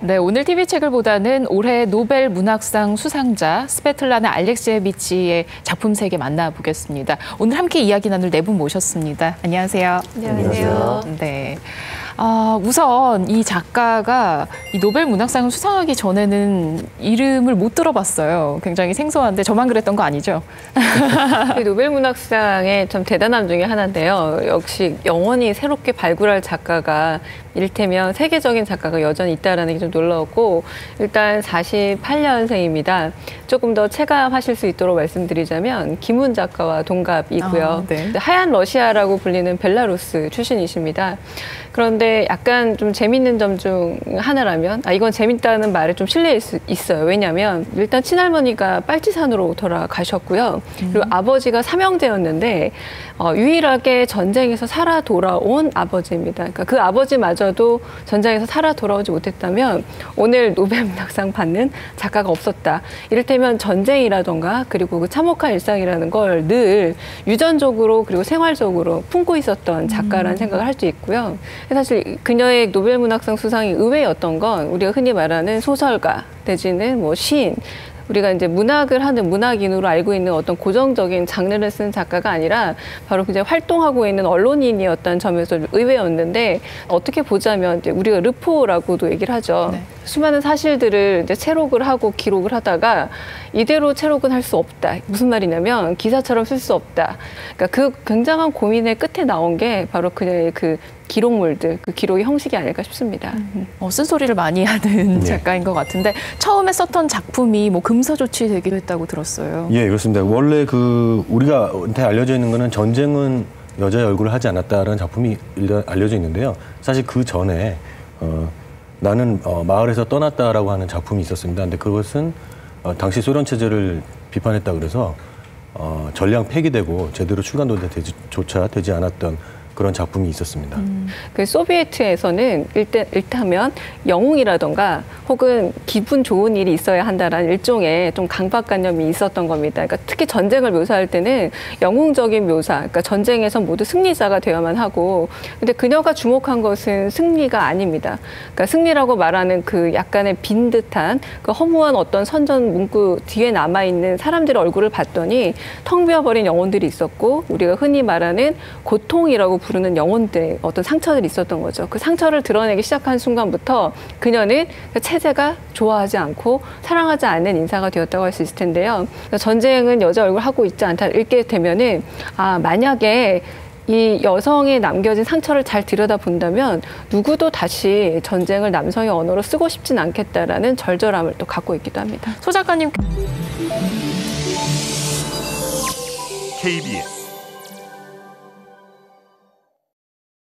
네, 오늘 TV책을 보다는 올해 노벨 문학상 수상자 스베틀라나 알렉시에비치의 작품 세계 만나보겠습니다. 오늘 함께 이야기 나눌 네 분 모셨습니다. 안녕하세요. 안녕하세요. 네. 우선 이 작가가 이 노벨 문학상을 수상하기 전에는 이름을 못 들어봤어요. 굉장히 생소한데 저만 그랬던 거 아니죠? 노벨 문학상의 참 대단함 중에 하나인데요. 역시 영원히 새롭게 발굴할 작가가 이를테면 세계적인 작가가 여전히 있다는 게 좀 놀라웠고, 일단 48년생입니다. 조금 더 체감하실 수 있도록 말씀드리자면 김훈 작가와 동갑이고요. 네. 하얀 러시아라고 불리는 벨라루스 출신이십니다. 그런데 약간 좀 재밌는 점 중 하나라면, 이건 재밌다는 말에 좀 실례일 수 있어요. 왜냐하면 일단 친할머니가 빨치산으로 돌아가셨고요. 그리고 아버지가 삼형제였는데 유일하게 전쟁에서 살아 돌아온 아버지입니다. 그러니까 그 아버지마저도 전쟁에서 살아 돌아오지 못했다면 오늘 노벨 문학상 받는 작가가 없었다. 이를테면 전쟁이라던가 그리고 그 참혹한 일상이라는 걸 늘 유전적으로 그리고 생활적으로 품고 있었던 작가라는 생각을 할 수 있고요. 사실 그녀의 노벨 문학상 수상이 의외였던 건 우리가 흔히 말하는 소설가 내지는 뭐 시인, 우리가 이제 문학을 하는 문학인으로 알고 있는 어떤 고정적인 장르를 쓰는 작가가 아니라 바로 이제 활동하고 있는 언론인이었다는 점에서 의외였는데, 어떻게 보자면 이제 우리가 르포라고도 얘기를 하죠. 네. 수많은 사실들을 이제 채록을 하고 기록을 하다가 이대로 채록은 할 수 없다. 무슨 말이냐면 기사처럼 쓸 수 없다. 그러니까 그 굉장한 고민의 끝에 나온 게 바로 그녀의 그 기록물들, 그 기록의 형식이 아닐까 싶습니다. 쓴소리를 많이 하는 작가인 것 같은데 처음에 썼던 작품이 뭐 금서 조치되기도 했다고 들었어요. 예, 그렇습니다. 원래 우리가 알려져 있는 거는 전쟁은 여자의 얼굴을 하지 않았다라는 작품이 알려져 있는데요. 사실 그 전에 나는 마을에서 떠났다라고 하는 작품이 있었습니다. 근데 그것은 당시 소련 체제를 비판했다 그래서 전량 폐기되고 제대로 출간조차 되지 않았던 그런 작품이 있었습니다. 그 소비에트에서는 일단 영웅이라던가 혹은 기분 좋은 일이 있어야 한다라는 일종의 좀 강박관념이 있었던 겁니다. 그러니까 특히 전쟁을 묘사할 때는 영웅적인 묘사, 그러니까 전쟁에서 모두 승리자가 되어야만 하고, 근데 그녀가 주목한 것은 승리가 아닙니다. 그러니까 승리라고 말하는 그 약간의 빈 듯한 그 허무한 어떤 선전 문구 뒤에 남아있는 사람들의 얼굴을 봤더니 텅 비어버린 영혼들이 있었고, 우리가 흔히 말하는 고통이라고 부르는 영혼들의 어떤 상처들이 있었던 거죠. 그 상처를 드러내기 시작한 순간부터 그녀는 그 체제가 좋아하지 않고 사랑하지 않는 인사가 되었다고 할 수 있을 텐데요. 전쟁은 여자 얼굴 하고 있지 않다 읽게 되면은 만약에 이 여성에 남겨진 상처를 잘 들여다본다면 누구도 다시 전쟁을 남성의 언어로 쓰고 싶진 않겠다라는 절절함을 또 갖고 있기도 합니다. 소 작가님. KBS